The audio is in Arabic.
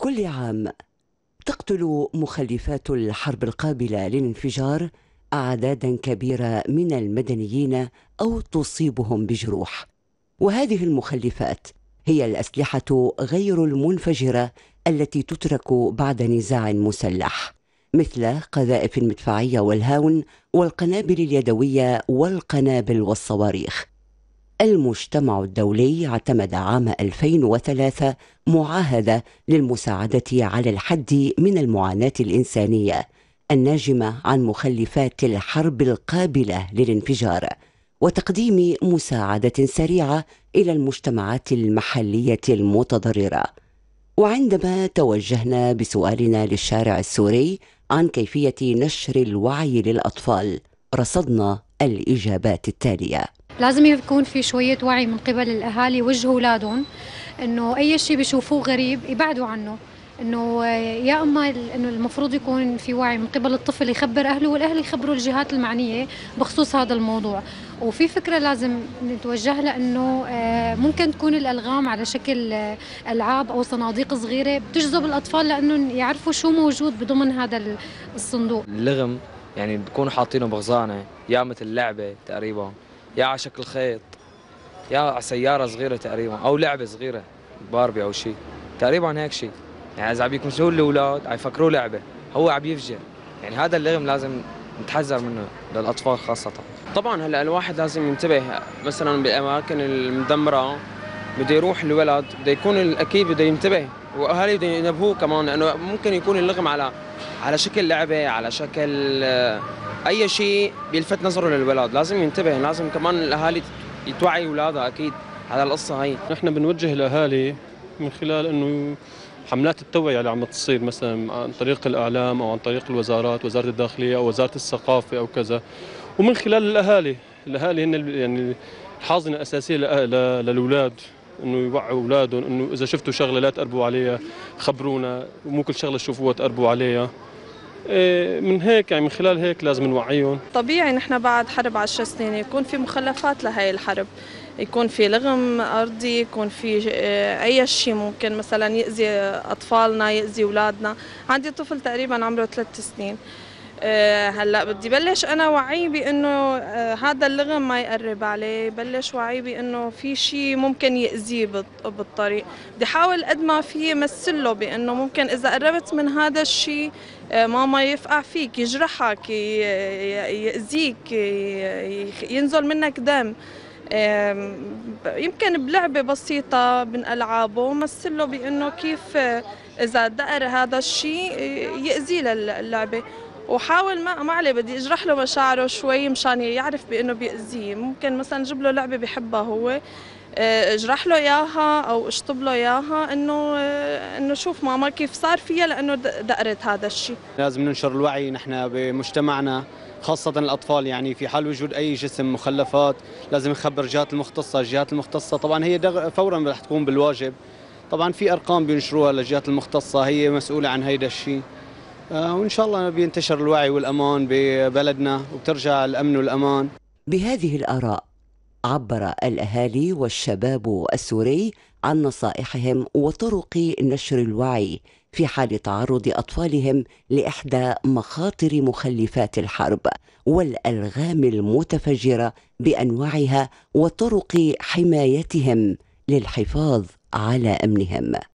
كل عام تقتل مخلفات الحرب القابلة للانفجار أعدادا كبيرة من المدنيين أو تصيبهم بجروح، وهذه المخلفات هي الأسلحة غير المنفجرة التي تترك بعد نزاع مسلح، مثل قذائف المدفعية والهاون والقنابل اليدوية والقنابل والصواريخ. المجتمع الدولي اعتمد عام 2003 معاهدة للمساعدة على الحد من المعاناة الإنسانية الناجمة عن مخلفات الحرب القابلة للانفجار، وتقديم مساعدة سريعة إلى المجتمعات المحلية المتضررة. وعندما توجهنا بسؤالنا للشارع السوري عن كيفية نشر الوعي للأطفال، رصدنا الإجابات التالية: لازم يكون في شوية وعي من قبل الأهالي يوجهوا أولادهم إنه أي شيء بيشوفوه غريب يبعدوا عنه، إنه يا إما إنه المفروض يكون في وعي من قبل الطفل يخبر أهله، والأهل يخبروا الجهات المعنية بخصوص هذا الموضوع. وفي فكرة لازم نتوجه لها إنه ممكن تكون الألغام على شكل ألعاب أو صناديق صغيرة بتجذب الأطفال لأنه يعرفوا شو موجود بضمن هذا الصندوق. اللغم يعني بيكونوا حاطينه بغزانة، يا مثل لعبة تقريبا، يا على شكل خيط، يا على سيارة صغيرة تقريبا، أو لعبة صغيرة باربي أو شيء تقريبا هيك شيء. يعني إذا عم يكمسوه الأولاد عم يفكروه لعبة، هو عم يفجر. يعني هذا اللغم لازم نتحذر منه للأطفال خاصة. طبعا هلا الواحد لازم ينتبه، مثلا بالأماكن المدمرة بده يروح الولد بده يكون الأكيد بده ينتبه، وأهالي بده ينبهوه كمان، لأنه ممكن يكون اللغم على شكل لعبة، على شكل أي شيء بيلفت نظره للولد. لازم ينتبه، لازم كمان الأهالي يتوعي أولادها أكيد على القصة هي. نحن بنوجه الأهالي من خلال إنه حملات التوعية اللي عم تصير مثلا عن طريق الإعلام أو عن طريق الوزارات، وزارة الداخلية أو وزارة الثقافة أو كذا، ومن خلال الأهالي هن يعني الحاضنة الأساسية للأولاد، إنه يوعوا أولادهم إنه إذا شفتوا شغلة لا تقربوا عليها، خبرونا، ومو كل شغلة تشوفوها تقربوا عليها. من هيك يعني من خلال هيك لازم نوعيهم. طبيعي نحن بعد حرب 10 سنين يكون في مخلفات لهي الحرب، يكون في لغم أرضي، يكون في أي شيء ممكن مثلا يأذي أطفالنا، يأذي أولادنا. عندي طفل تقريبا عمره 3 سنين، هلا بدي بلش انا وعيه بانه هذا اللغم ما يقرب عليه، بلش وعيه بانه في شيء ممكن يأذيه بالطريق. بدي احاول قد ما في مثله بانه ممكن اذا قربت من هذا الشيء ماما يفقع فيك، يجرحك، يأذيك، ينزل منك دم. يمكن بلعبة بسيطة من ألعابه مثله بأنه كيف إذا دقر هذا الشيء يأذيه للعبة، وحاول ما عليه بدي اجرح له مشاعره شوي مشان يعرف بانه بيأذيه. ممكن مثلا اجيب له لعبه بيحبها هو، اجرح له اياها او اشطب له اياها، انه شوف ماما كيف صار فيها لانه دقرت هذا الشيء. لازم ننشر الوعي نحن بمجتمعنا خاصة الأطفال، يعني في حال وجود أي جسم مخلفات لازم نخبر الجهات المختصة طبعا هي فورا رح تقوم بالواجب. طبعا في أرقام بينشروها للجهات المختصة هي مسؤولة عن هيدا الشيء، وإن شاء الله بينتشر الوعي والأمان ببلدنا وبترجع الأمن والأمان. بهذه الآراء عبر الأهالي والشباب السوري عن نصائحهم وطرق نشر الوعي في حال تعرض أطفالهم لإحدى مخاطر مخلفات الحرب والألغام المتفجرة بأنواعها وطرق حمايتهم للحفاظ على أمنهم.